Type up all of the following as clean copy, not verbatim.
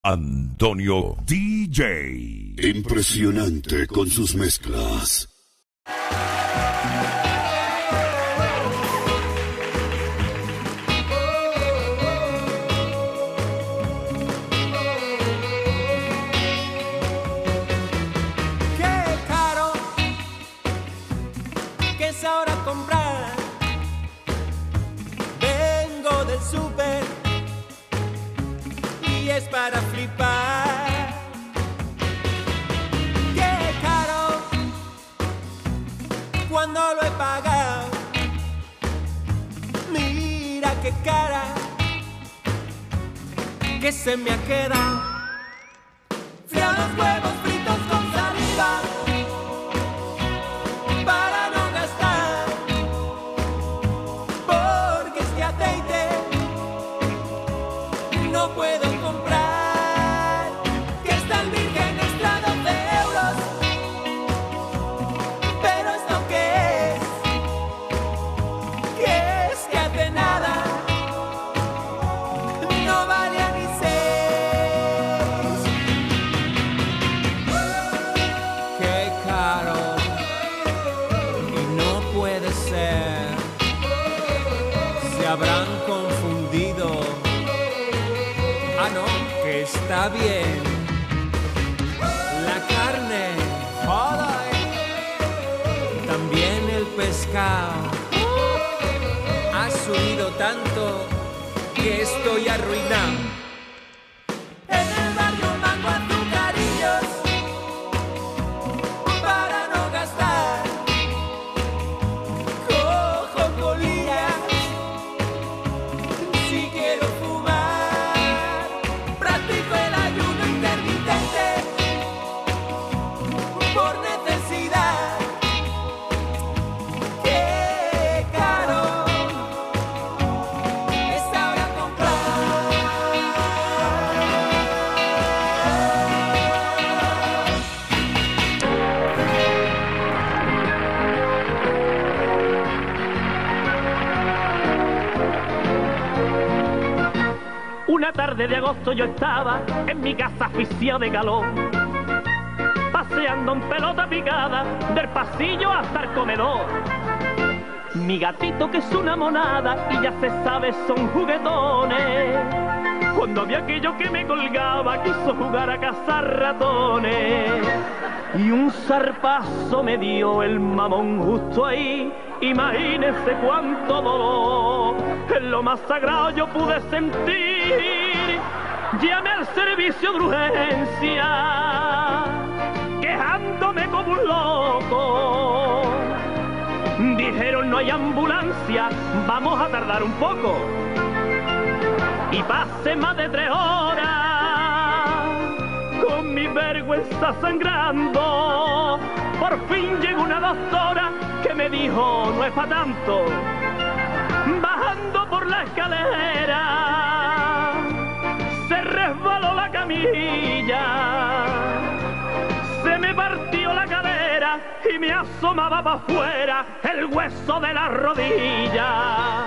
Antonio DJ. Impresionante con sus mezclas. Qué caro que es ahora comprar. Vengo del súper y es para flipar. Qué caro cuando lo he pagado. Mira qué cara que se me ha quedado. Frío los huevos fritos con saliva para no gastar, porque este aceite no puedo comprar, que está el virgen extra 12 euros, pero esto que es que hace nada no vale a ni 6. Qué caro, y no puede ser, se habrán confundido. Ah, no, que está bien. La carne, joder, también el pescado. Ha subido tanto que estoy arruinado. En el barrio mango azucarillos para no gastar. Cojo colillas si quiero fumar. Practico el ayuno intermitente por necesidad. Qué caro es ahora comprar. Una tarde de agosto yo estaba en mi casa asfixiado de calor, paseando en pelota picada del pasillo hasta el comedor. Mi gatito, que es una monada y ya se sabe son juguetones, cuando vi aquello que me colgaba quiso jugar a cazar ratones, y un zarpazo me dio el mamón justo ahí. Imagínense cuánto dolor en lo más sagrado yo pude sentir. Llamé al servicio de urgencia quejándome como un loco. Dijeron no hay ambulancia, vamos a tardar un poco. Y pasé más de 3 horas con mi vergüenza sangrando. Por fin llegó una doctora que me dijo no es pa' tanto. Bajando por la escalera se resbaló la camilla, se me partió la cadera y me asomaba para afuera el hueso de la rodilla.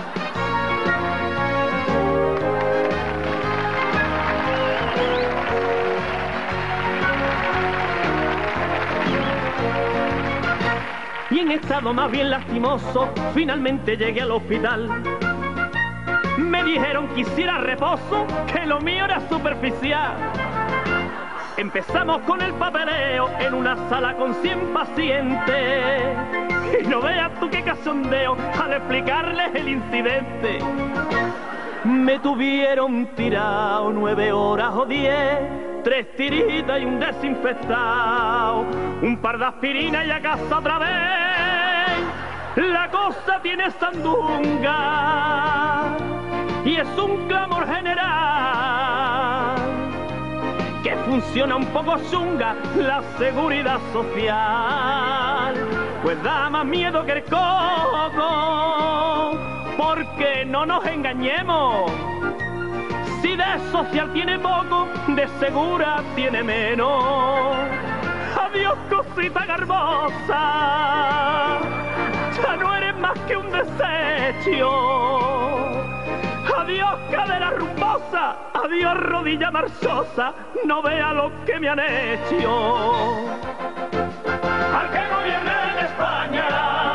Y en estado más bien lastimoso, finalmente llegué al hospital. Me dijeron que hiciera reposo, que lo mío era superficial. Empezamos con el papeleo en una sala con 100 pacientes. Y no veas tú qué cachondeo al explicarles el incidente. Me tuvieron tirado 9 horas o 10, 3 tiritas y un desinfectado, un par de aspirinas y a casa otra vez. La cosa tiene sandunga y es un clamor general, que funciona un poco chunga la seguridad social, pues da más miedo que el coco, porque no nos engañemos. Si de social tiene poco, de segura tiene menos. Adiós, cosita garbosa, ya no eres más que un desecho. Adiós, cadera rumbosa, adiós rodilla marchosa, no vea lo que me han hecho. Al que gobierne en España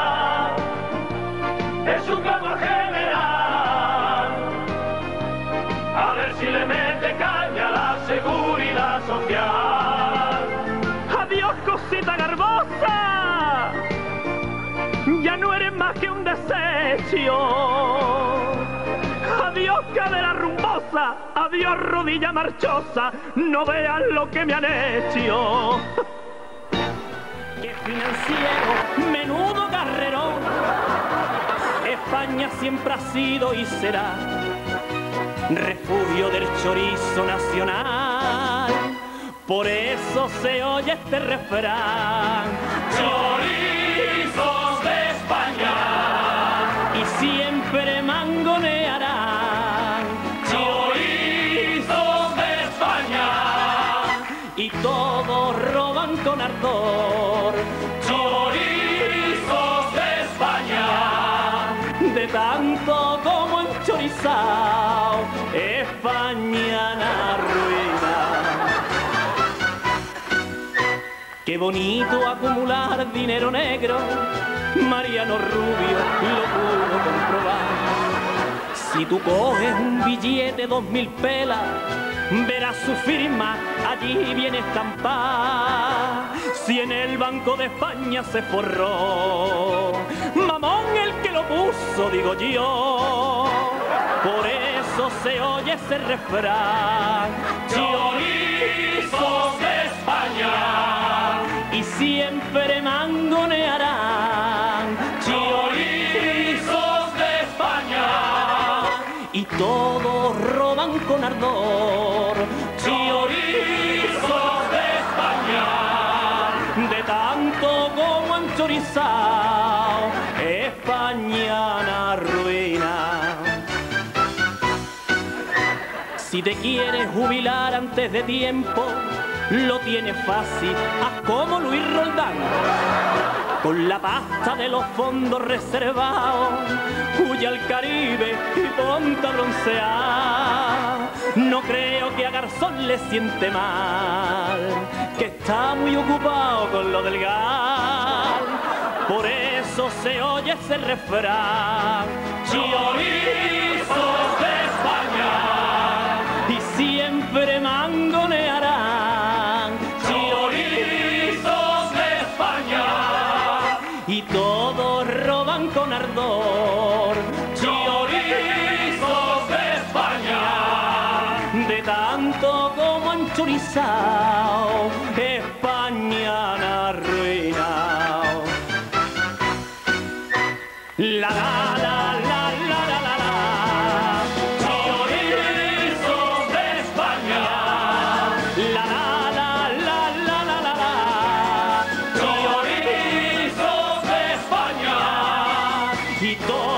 es un clamor general, a ver si le mete caña a la seguridad social. Adiós cosita garbosa, ya no eres más que un desecho. Adiós cadera rumbosa, adiós rodilla marchosa, no vean lo que me han hecho. ¡Qué financiero, menudo carrerón! España siempre ha sido y será refugio del chorizo nacional. Por eso se oye este refrán: chorizos de España, y siempre mangonearán. Chorizos de España, y todos roban con ardor. Chorizos de España, de tanto como han chorizao, España la ruina. Qué bonito acumular dinero negro, Mariano Rubio lo pudo comprobar. Si tú coges un billete 2000 pelas, verás su firma allí bien estampada. Si en el Banco de España se forró, mamón el que lo puso, digo yo. Por eso se oye ese refrán: chorizos de España, y siempre mangonearán. Chorizos de España, y todos roban con ardor. Chorizos de España, de tanto como han chorizao, España la ruina. Si te quieres jubilar antes de tiempo, lo tienes fácil, haz como Luis Roldán. Con la pasta de los fondos reservados, huye al Caribe y ponte a broncear. No creo que a Garzón le siente mal, que está muy ocupado con lo del gas. Por eso se oye ese refrán: chorizos de España, y siempre mangonearán. Chorizos de España, y todos roban con ardor. Chorizos de España, de tanto como han chorizao, España la arruinao. La la la la la la la la. Chorizos de España. La la la la la la la la. Chorizos de España. Y todo